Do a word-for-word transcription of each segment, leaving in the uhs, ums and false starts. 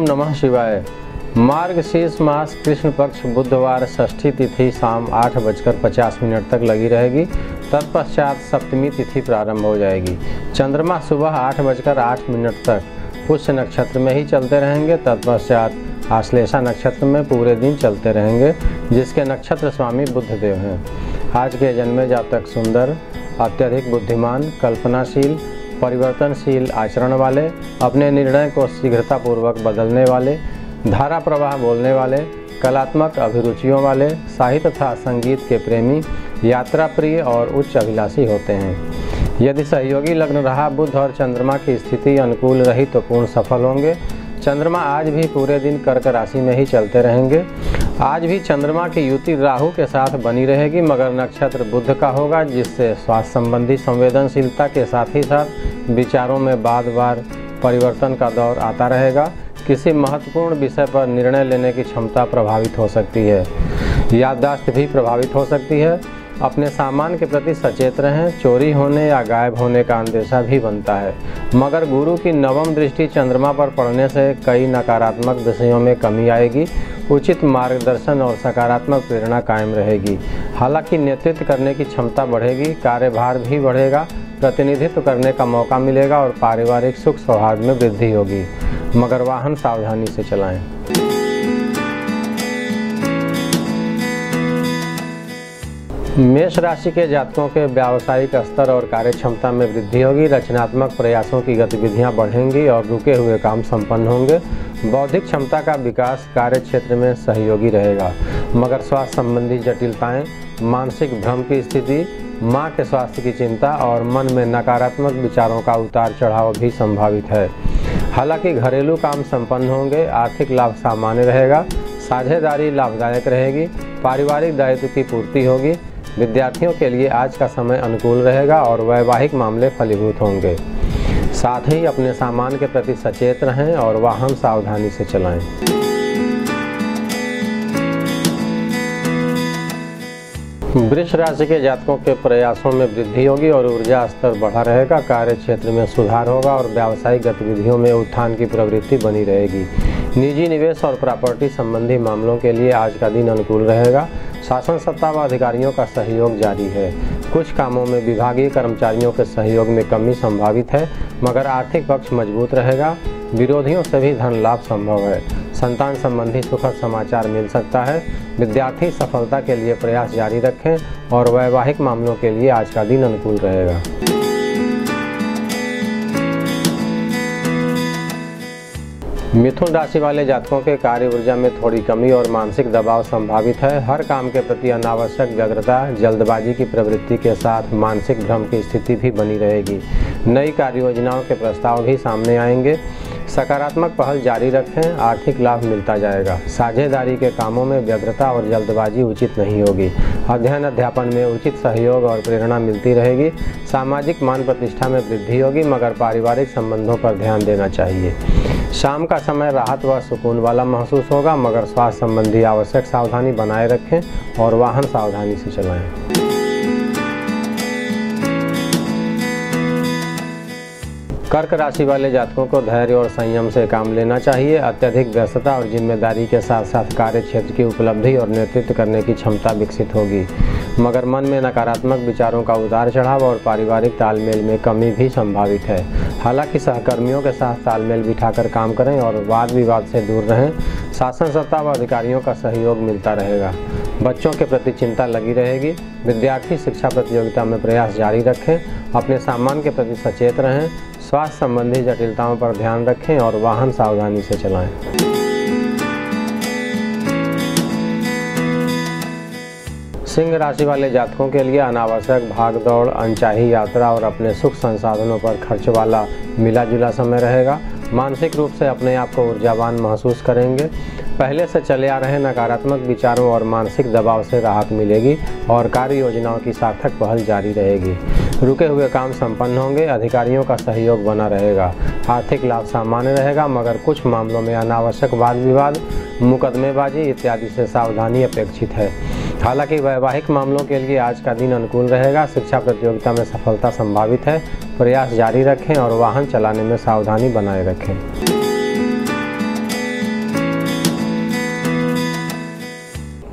नमः शिवाय। मार्गशीर्ष मास कृष्ण पक्ष बुधवार षष्ठी तिथि शाम आठ बजकर पचास मिनट तक लगी रहेगी। तत्पश्चात सप्तमी तिथि प्रारंभ हो जाएगी। चंद्रमा सुबह आठ बजकर आठ मिनट तक पुष्य नक्षत्र में ही चलते रहेंगे। तत्पश्चात आश्लेषा नक्षत्र में पूरे दिन चलते रहेंगे, जिसके नक्षत्र स्वामी बुधदेव हैं। आज के जन्मे जातक सुंदर, अत्यधिक बुद्धिमान, कल्पनाशील, परिवर्तनशील आचरण वाले, अपने निर्णय को शीघ्रतापूर्वक बदलने वाले, धारा प्रवाह बोलने वाले, कलात्मक अभिरुचियों वाले, साहित्य तथा संगीत के प्रेमी, यात्रा प्रिय और उच्च अभिलाषी होते हैं। यदि सहयोगी लग्न रहा बुध और चंद्रमा की स्थिति अनुकूल रही तो पूर्ण सफल होंगे। चंद्रमा आज भी पूरे दिन कर्क राशि में ही चलते रहेंगे। आज भी चंद्रमा की युति राहु के साथ बनी रहेगी, मगर नक्षत्र बुध का होगा, जिससे स्वास्थ्य संबंधी संवेदनशीलता के साथ ही साथ विचारों में बार बार परिवर्तन का दौर आता रहेगा। किसी महत्वपूर्ण विषय पर निर्णय लेने की क्षमता प्रभावित हो सकती है। याददाश्त भी प्रभावित हो सकती है। अपने सामान के प्रति सचेत रहें। चोरी होने या गायब होने का अंदेशा भी बनता है, मगर गुरु की नवम दृष्टि चंद्रमा पर पड़ने से कई नकारात्मक विषयों में कमी आएगी। उचित मार्गदर्शन और सकारात्मक प्रेरणा कायम रहेगी। हालांकि नेतृत्व करने की क्षमता बढ़ेगी, कार्यभार भी बढ़ेगा, प्रतिनिधित्व करने का मौका मिलेगा और पारिवारिक सुख सौहार्द में वृद्धि होगी, मगर वाहन सावधानी से चलाएं। मेष राशि के जातकों के व्यावसायिक स्तर और कार्य क्षमता में वृद्धि होगी। रचनात्मक प्रयासों की गतिविधियां बढ़ेंगी और रुके हुए काम संपन्न होंगे। बौद्धिक क्षमता का विकास कार्य क्षेत्र में सहयोगी रहेगा, मगर स्वास्थ्य संबंधी जटिलताएं, मानसिक भ्रम की स्थिति, मां के स्वास्थ्य की चिंता और मन में नकारात्मक विचारों का उतार चढ़ाव भी संभावित है। हालांकि घरेलू काम संपन्न होंगे। आर्थिक लाभ सामान्य रहेगा। साझेदारी लाभदायक रहेगी। पारिवारिक दायित्व की पूर्ति होगी। विद्यार्थियों के लिए आज का समय अनुकूल रहेगा और वैवाहिक मामले फलीभूत होंगे। साथ ही अपने सामान के प्रति सचेत रहें और वाहन सावधानी से चलाएं। वृष राशि के जातकों के प्रयासों में वृद्धि होगी और ऊर्जा स्तर बढ़ा रहेगा। कार्य क्षेत्र में सुधार होगा और व्यावसायिक गतिविधियों में उत्थान की प्रवृत्ति बनी रहेगी। निजी निवेश और प्रॉपर्टी संबंधी मामलों के लिए आज का दिन अनुकूल रहेगा। शासन सत्ता व अधिकारियों का सहयोग जारी है। कुछ कामों में विभागीय कर्मचारियों के सहयोग में कमी संभावित है, मगर आर्थिक पक्ष मजबूत रहेगा। विरोधियों से भी धन लाभ संभव है। संतान संबंधी सुखद समाचार मिल सकता है। विद्यार्थी सफलता के लिए प्रयास जारी रखें और वैवाहिक मामलों के लिए आज का दिन अनुकूल रहेगा। मिथुन राशि वाले जातकों के कार्य ऊर्जा में थोड़ी कमी और मानसिक दबाव संभावित है। हर काम के प्रति अनावश्यक व्यग्रता, जल्दबाजी की प्रवृत्ति के साथ मानसिक भ्रम की स्थिति भी बनी रहेगी। नई कार्य योजनाओं के प्रस्ताव भी सामने आएंगे। सकारात्मक पहल जारी रखें। आर्थिक लाभ मिलता जाएगा। साझेदारी के कामों में व्यग्रता और जल्दबाजी उचित नहीं होगी। अध्ययन अध्यापन में उचित सहयोग और प्रेरणा मिलती रहेगी। सामाजिक मान प्रतिष्ठा में वृद्धि होगी, मगर पारिवारिक संबंधों पर ध्यान देना चाहिए। शाम का समय राहत व सुकून वाला महसूस होगा, मगर स्वास्थ्य संबंधी आवश्यक सावधानी बनाए रखें और वाहन सावधानी से चलाएं। कर्क राशि वाले जातकों को धैर्य और संयम से काम लेना चाहिए। अत्यधिक व्यस्तता और जिम्मेदारी के साथ साथ कार्य क्षेत्र की उपलब्धि और नेतृत्व करने की क्षमता विकसित होगी, मगर मन में नकारात्मक विचारों का उतार चढ़ाव और पारिवारिक तालमेल में कमी भी संभावित है। हालांकि सहकर्मियों के साथ तालमेल बिठाकर काम करें और वाद विवाद से दूर रहें। शासन सत्ता व अधिकारियों का सहयोग मिलता रहेगा। बच्चों के प्रति चिंता लगी रहेगी। विद्यार्थी शिक्षा प्रतियोगिता में प्रयास जारी रखें। अपने सामान के प्रति सचेत रहें। स्वास्थ्य संबंधी जटिलताओं पर ध्यान रखें और वाहन सावधानी से चलाएं। सिंह राशि वाले जातकों के लिए अनावश्यक भाग दौड़, अनचाही यात्रा और अपने सुख संसाधनों पर खर्च वाला मिला जुला समय रहेगा। मानसिक रूप से अपने आप को ऊर्जावान महसूस करेंगे। पहले से चले आ रहे नकारात्मक विचारों और मानसिक दबाव से राहत मिलेगी और कार्य योजनाओं की सार्थक पहल जारी रहेगी। रुके हुए काम संपन्न होंगे। अधिकारियों का सहयोग बना रहेगा। आर्थिक लाभ सामान्य रहेगा, मगर कुछ मामलों में अनावश्यक वाद विवाद, मुकदमेबाजी इत्यादि से सावधानी अपेक्षित है। हालांकि वैवाहिक मामलों के लिए आज का दिन अनुकूल रहेगा। शिक्षा प्रतियोगिता में सफलता संभावित है। प्रयास जारी रखें और वाहन चलाने में सावधानी बनाए रखें।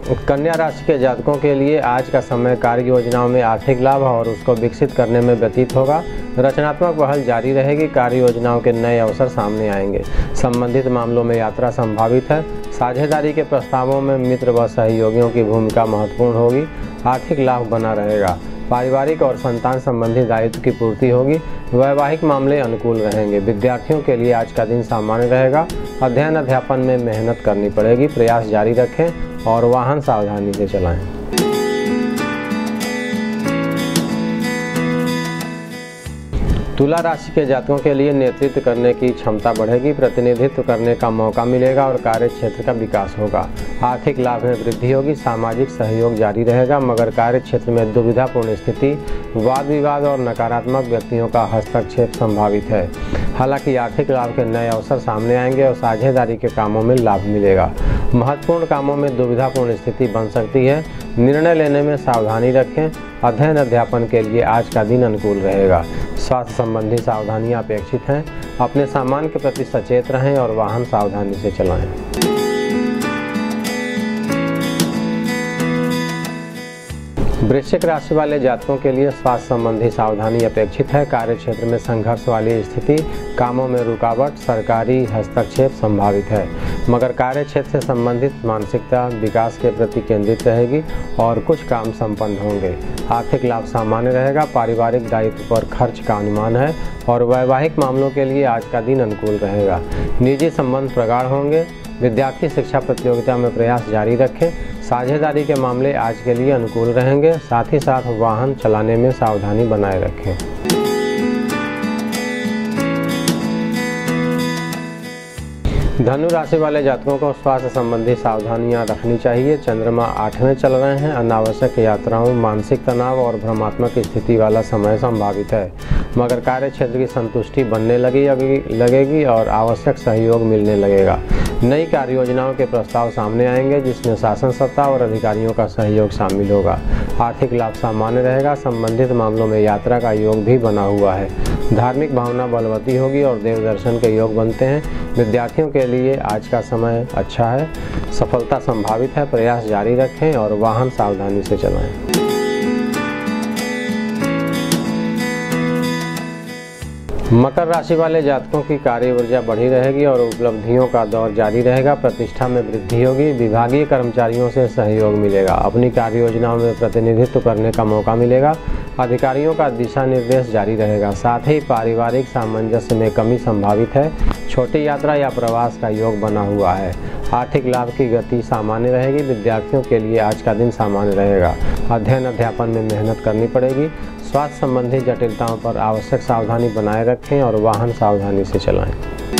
कन्या राशि के जातकों के लिए आज का समय कार्य योजनाओं में आर्थिक लाभ और उसको विकसित करने में व्यतीत होगा। रचनात्मक पहल जारी रहेगी। कार्य योजनाओं के नए अवसर सामने आएंगे। संबंधित मामलों में यात्रा संभावित है। साझेदारी के प्रस्तावों में मित्र व सहयोगियों की भूमिका महत्वपूर्ण होगी। आर्थिक लाभ बना रहेगा। पारिवारिक और संतान संबंधी दायित्व की पूर्ति होगी। वैवाहिक मामले अनुकूल रहेंगे। विद्यार्थियों के लिए आज का दिन सामान्य रहेगा। अध्ययन अध्यापन में मेहनत करनी पड़ेगी। प्रयास जारी रखें और वाहन सावधानी से चलाएं। तुला राशि के जातकों के लिए नेतृत्व करने की क्षमता बढ़ेगी। प्रतिनिधित्व करने का मौका मिलेगा और कार्य क्षेत्र का विकास होगा। आर्थिक लाभ में वृद्धि होगी। सामाजिक सहयोग जारी रहेगा, मगर कार्य क्षेत्र में दुविधापूर्ण स्थिति, वाद विवाद और नकारात्मक व्यक्तियों का हस्तक्षेप संभावित है। हालांकि आर्थिक लाभ के नए अवसर सामने आएंगे और साझेदारी के कामों में लाभ मिलेगा। महत्वपूर्ण कामों में दुविधापूर्ण स्थिति बन सकती है। निर्णय लेने में सावधानी रखें। अध्ययन अध्यापन के लिए आज का दिन अनुकूल रहेगा। स्वास्थ्य संबंधी सावधानियां अपेक्षित हैं। अपने सामान के प्रति सचेत रहें और वाहन सावधानी से चलाएं। वृश्चिक राशि वाले जातकों के लिए स्वास्थ्य संबंधी सावधानी अपेक्षित है। कार्य क्षेत्र में संघर्ष वाली स्थिति, कामों में रुकावट, सरकारी हस्तक्षेप संभावित है, मगर कार्य क्षेत्र से संबंधित मानसिकता विकास के प्रति केंद्रित रहेगी और कुछ काम संपन्न होंगे। आर्थिक लाभ सामान्य रहेगा। पारिवारिक दायित्व पर खर्च का अनुमान है और वैवाहिक मामलों के लिए आज का दिन अनुकूल रहेगा। निजी संबंध प्रगाढ़ होंगे। विद्यार्थी शिक्षा प्रतियोगिता में प्रयास जारी रखें। साझेदारी के मामले आज के लिए अनुकूल रहेंगे। साथ ही साथ वाहन चलाने में सावधानी बनाए रखें। धनु राशि वाले जातकों को स्वास्थ्य संबंधी सावधानियां रखनी चाहिए। चंद्रमा आठवें चल रहे हैं। अनावश्यक यात्राओं, मानसिक तनाव और भ्रमात्मक स्थिति वाला समय संभावित है, मगर कार्य क्षेत्र की संतुष्टि बनने लगी लगेगी और आवश्यक सहयोग मिलने लगेगा। नई कार्य योजनाओं के प्रस्ताव सामने आएंगे, जिसमें शासन सत्ता और अधिकारियों का सहयोग शामिल होगा। आर्थिक लाभ सामान्य रहेगा। संबंधित मामलों में यात्रा का योग भी बना हुआ है। धार्मिक भावना बलवती होगी और देव दर्शन के योग बनते हैं। विद्यार्थियों के लिए आज का समय अच्छा है। सफलता संभावित है। प्रयास जारी रखें और वाहन सावधानी से चलाएं। मकर राशि वाले जातकों की कार्य ऊर्जा बढ़ी रहेगी और उपलब्धियों का दौर जारी रहेगा। प्रतिष्ठा में वृद्धि होगी। विभागीय कर्मचारियों से सहयोग मिलेगा। अपनी कार्य योजनाओं में प्रतिनिधित्व करने का मौका मिलेगा। अधिकारियों का दिशा निर्देश जारी रहेगा। साथ ही पारिवारिक सामंजस्य में कमी संभावित है। छोटी यात्रा या प्रवास का योग बना हुआ है। आर्थिक लाभ की गति सामान्य रहेगी। विद्यार्थियों के लिए आज का दिन सामान्य रहेगा। अध्ययन अध्यापन में मेहनत करनी पड़ेगी। स्वास्थ्य संबंधी जटिलताओं पर आवश्यक सावधानी बनाए रखें और वाहन सावधानी से चलाएं।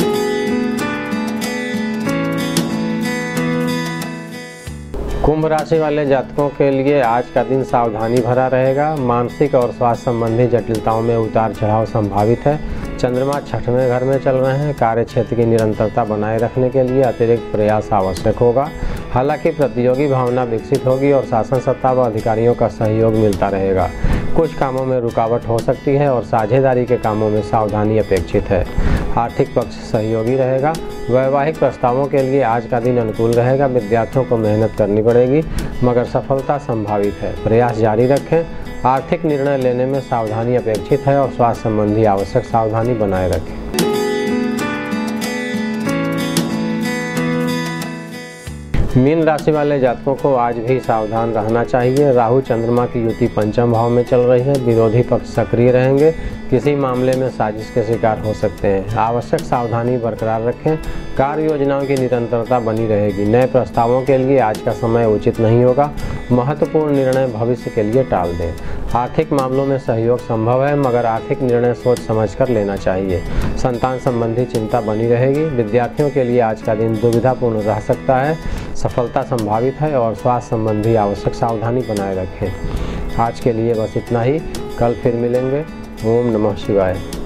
कुंभ राशि वाले जातकों के लिए आज का दिन सावधानी भरा रहेगा। मानसिक और स्वास्थ्य संबंधी जटिलताओं में उतार चढ़ाव संभावित है। चंद्रमा छठवें घर में चल रहे हैं। कार्य क्षेत्र की निरंतरता बनाए रखने के लिए अतिरिक्त प्रयास आवश्यक होगा। हालांकि प्रतियोगी भावना विकसित होगी और शासन सत्ता व अधिकारियों का सहयोग मिलता रहेगा। कुछ कामों में रुकावट हो सकती है और साझेदारी के कामों में सावधानी अपेक्षित है। आर्थिक पक्ष सहयोगी रहेगा। वैवाहिक प्रस्तावों के लिए आज का दिन अनुकूल रहेगा। विद्यार्थियों को मेहनत करनी पड़ेगी, मगर सफलता संभावित है। प्रयास जारी रखें। आर्थिक निर्णय लेने में सावधानी अपेक्षित है और स्वास्थ्य संबंधी आवश्यक सावधानी बनाए रखें। मीन राशि वाले जातकों को आज भी सावधान रहना चाहिए। राहु चंद्रमा की युति पंचम भाव में चल रही है। विरोधी पक्ष सक्रिय रहेंगे। किसी मामले में साजिश के शिकार हो सकते हैं। आवश्यक सावधानी बरकरार रखें। कार्य योजनाओं की निरंतरता बनी रहेगी। नए प्रस्तावों के लिए आज का समय उचित नहीं होगा। महत्वपूर्ण निर्णय भविष्य के लिए टाल दें। आर्थिक मामलों में सहयोग संभव है, मगर आर्थिक निर्णय सोच समझकर लेना चाहिए। संतान संबंधी चिंता बनी रहेगी। विद्यार्थियों के लिए आज का दिन दुविधापूर्ण रह सकता है। सफलता संभावित है और स्वास्थ्य संबंधी आवश्यक सावधानी बनाए रखें। आज के लिए बस इतना ही। कल फिर मिलेंगे। ओम नमः शिवाय।